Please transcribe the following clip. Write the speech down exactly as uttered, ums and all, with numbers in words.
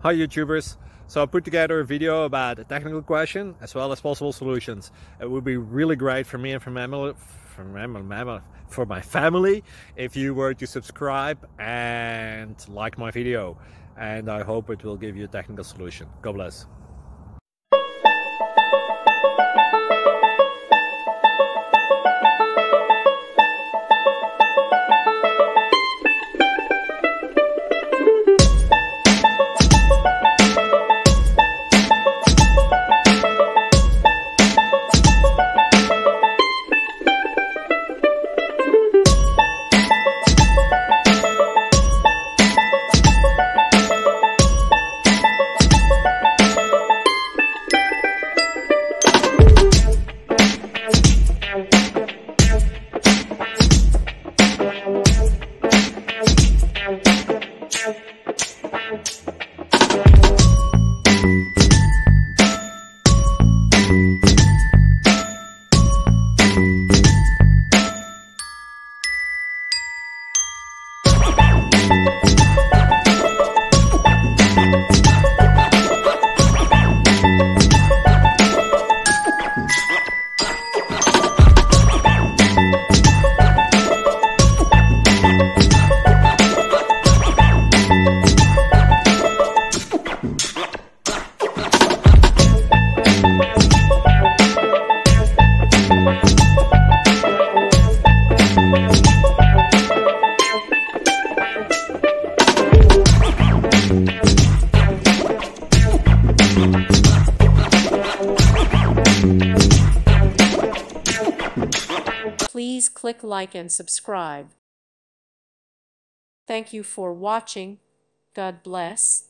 Hi YouTubers. So I put together a video about a technical question as well as possible solutions. It would be really great for me and for my, for my, for my family if you were to subscribe and like my video. And I hope it will give you a technical solution. God bless. Please click like and subscribe. Thank you for watching. God bless.